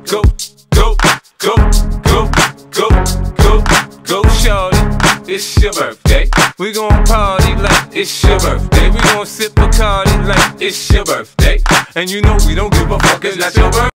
Go, go, go, go, go, go, go, shorty. It's your birthday. We gon' party like it's your birthday. We gon' sip Bacardi like it's your birthday. And you know we don't give a fuck, it's not your birthday.